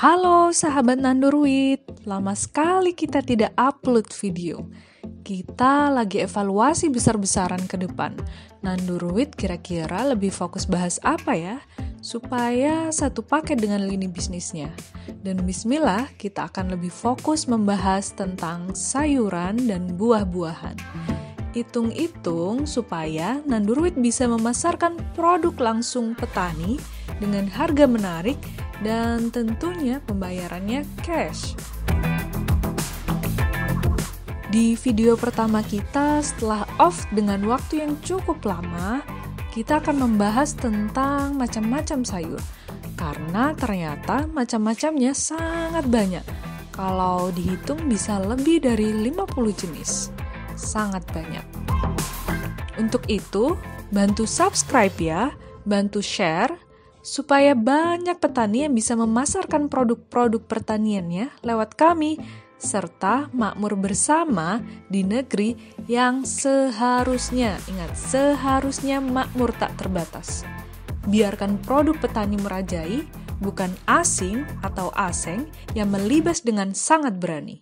Halo sahabat Nandurwit, lama sekali kita tidak upload video. Kita lagi evaluasi besar-besaran ke depan. Nandurwit kira-kira lebih fokus bahas apa ya? Supaya satu paket dengan lini bisnisnya. Dan bismillah, kita akan lebih fokus membahas tentang sayuran dan buah-buahan. Hitung-hitung supaya Nandurwit bisa memasarkan produk langsung petani dengan harga menarik dan tentunya pembayarannya cash. Di video pertama kita setelah off dengan waktu yang cukup lama, kita akan membahas tentang macam-macam sayur. Karena ternyata macam-macamnya sangat banyak. Kalau dihitung bisa lebih dari 50 jenis. Sangat banyak. Untuk itu, bantu subscribe ya, bantu share, supaya banyak petani yang bisa memasarkan produk-produk pertaniannya lewat kami, serta makmur bersama di negeri yang seharusnya, ingat, seharusnya makmur tak terbatas. Biarkan produk petani merajai, bukan asing atau aseng yang melibas dengan sangat berani.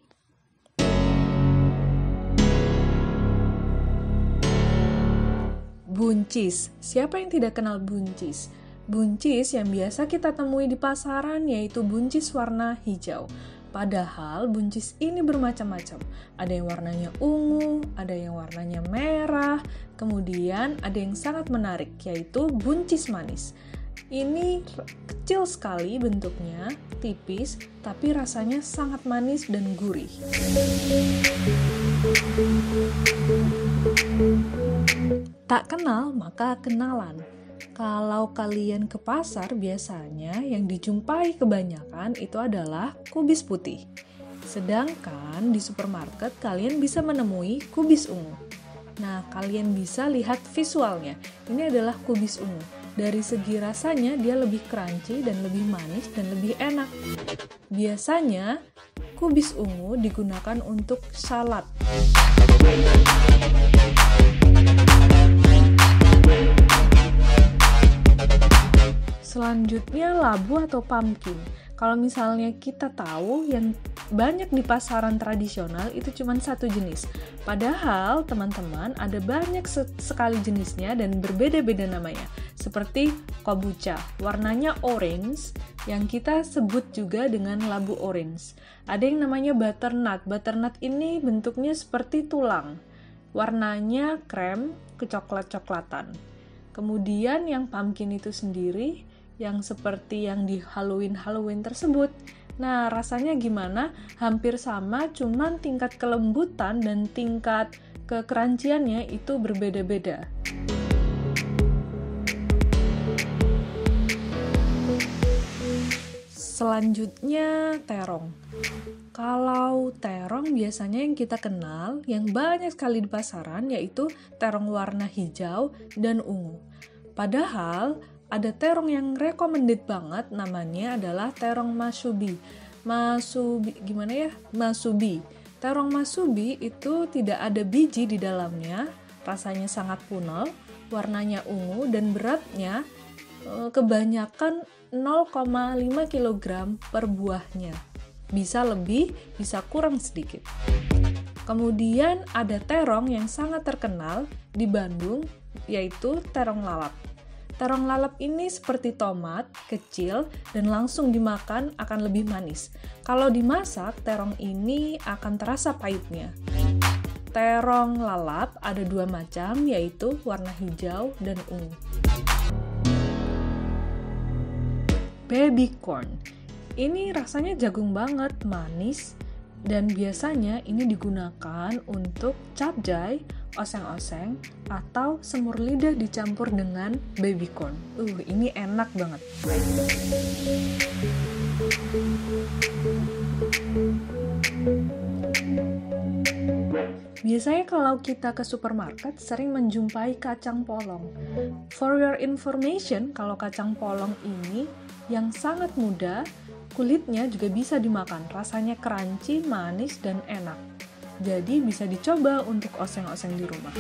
Buncis, siapa yang tidak kenal buncis? Buncis yang biasa kita temui di pasaran yaitu buncis warna hijau. Padahal buncis ini bermacam-macam. Ada yang warnanya ungu, ada yang warnanya merah, kemudian ada yang sangat menarik yaitu buncis manis. Ini kecil sekali bentuknya, tipis, tapi rasanya sangat manis dan gurih. Tak kenal maka kenalan. Kalau kalian ke pasar, biasanya yang dijumpai kebanyakan itu adalah kubis putih. Sedangkan di supermarket kalian bisa menemui kubis ungu. Nah, kalian bisa lihat visualnya. Ini adalah kubis ungu. Dari segi rasanya dia lebih crunchy dan lebih manis dan lebih enak. Biasanya kubis ungu digunakan untuk salad. Selanjutnya labu atau pumpkin. Kalau misalnya kita tahu yang banyak di pasaran tradisional itu cuma satu jenis. Padahal teman-teman ada banyak sekali jenisnya dan berbeda-beda namanya. Seperti kombucha, warnanya orange yang kita sebut juga dengan labu orange. Ada yang namanya butternut. Butternut ini bentuknya seperti tulang. Warnanya krem kecoklat-coklatan. Kemudian yang pumpkin itu sendiri yang seperti yang di Halloween tersebut. Nah, rasanya gimana? Hampir sama, cuman tingkat kelembutan dan tingkat kekeranciannya itu berbeda-beda. Selanjutnya, terong. Kalau terong biasanya yang kita kenal, yang banyak sekali di pasaran, yaitu terong warna hijau dan ungu. Padahal, ada terong yang recommended banget, namanya adalah terong masubi. Masubi. Terong masubi itu tidak ada biji di dalamnya, rasanya sangat punel, warnanya ungu, dan beratnya kebanyakan 0,5 kg per buahnya. Bisa lebih, bisa kurang sedikit. Kemudian ada terong yang sangat terkenal di Bandung, yaitu terong lalap. Terong lalap ini seperti tomat, kecil, dan langsung dimakan akan lebih manis. Kalau dimasak, terong ini akan terasa pahitnya. Terong lalap ada dua macam, yaitu warna hijau dan ungu. Baby corn. Ini rasanya jagung banget, manis, dan biasanya ini digunakan untuk capcay, oseng-oseng, atau semur lidah dicampur dengan baby corn. Ini enak banget. Biasanya kalau kita ke supermarket sering menjumpai kacang polong. For your information, kalau kacang polong ini yang sangat muda, kulitnya juga bisa dimakan. Rasanya crunchy, manis, dan enak. Jadi bisa dicoba untuk oseng-oseng di rumah.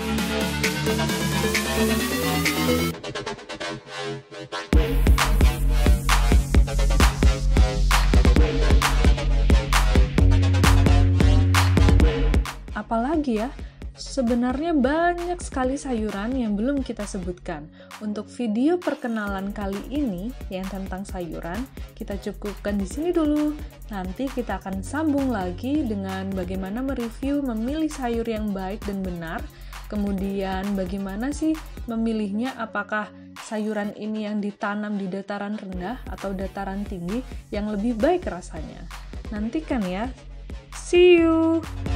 apalagi ya? Sebenarnya banyak sekali sayuran yang belum kita sebutkan. Untuk video perkenalan kali ini yang tentang sayuran, kita cukupkan di sini dulu. Nanti kita akan sambung lagi dengan bagaimana mereview memilih sayur yang baik dan benar. Kemudian bagaimana sih memilihnya, apakah sayuran ini yang ditanam di dataran rendah atau dataran tinggi yang lebih baik rasanya. Nantikan ya. See you!